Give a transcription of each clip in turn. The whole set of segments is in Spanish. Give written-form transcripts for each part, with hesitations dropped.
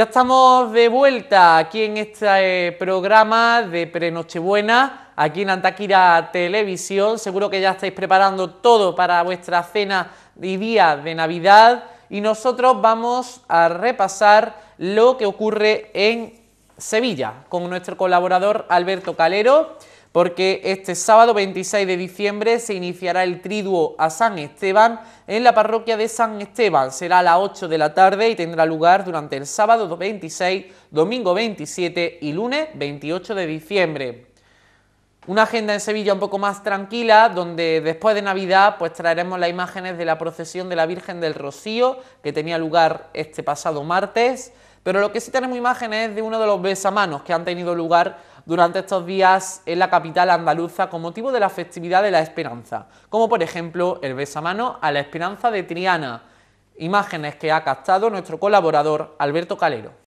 Ya estamos de vuelta aquí en este programa de Pre-Nochebuena, aquí en Antequera Televisión. Seguro que ya estáis preparando todo para vuestra cena y día de Navidad. Y nosotros vamos a repasar lo que ocurre en Sevilla con nuestro colaborador Alberto Calero, porque este sábado 26 de diciembre se iniciará el triduo a San Esteban en la parroquia de San Esteban. Será a las 8 de la tarde y tendrá lugar durante el sábado 26, domingo 27 y lunes 28 de diciembre. Una agenda en Sevilla un poco más tranquila, donde después de Navidad pues traeremos las imágenes de la procesión de la Virgen del Rocío, que tenía lugar este pasado martes, pero lo que sí tenemos imágenes es de uno de los besamanos que han tenido lugar durante estos días en la capital andaluza con motivo de la festividad de la Esperanza, como por ejemplo el besamano a la Esperanza de Triana, imágenes que ha captado nuestro colaborador Alberto Calero.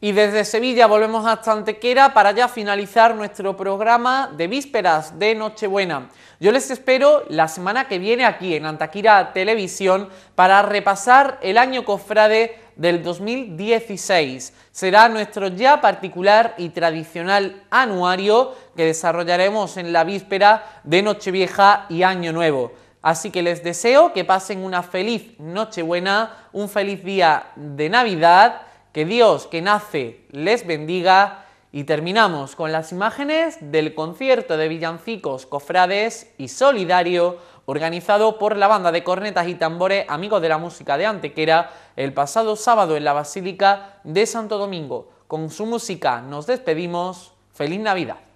Y desde Sevilla volvemos hasta Antequera para ya finalizar nuestro programa de vísperas de Nochebuena. Yo les espero la semana que viene aquí en Antequera Televisión para repasar el año cofrade del 2016. Será nuestro ya particular y tradicional anuario que desarrollaremos en la víspera de Nochevieja y Año Nuevo. Así que les deseo que pasen una feliz Nochebuena, un feliz día de Navidad, que Dios que nace les bendiga y terminamos con las imágenes del concierto de villancicos, cofrades y solidario organizado por la banda de cornetas y tambores Amigos de la Música de Antequera el pasado sábado en la Basílica de Santo Domingo. Con su música nos despedimos. ¡Feliz Navidad!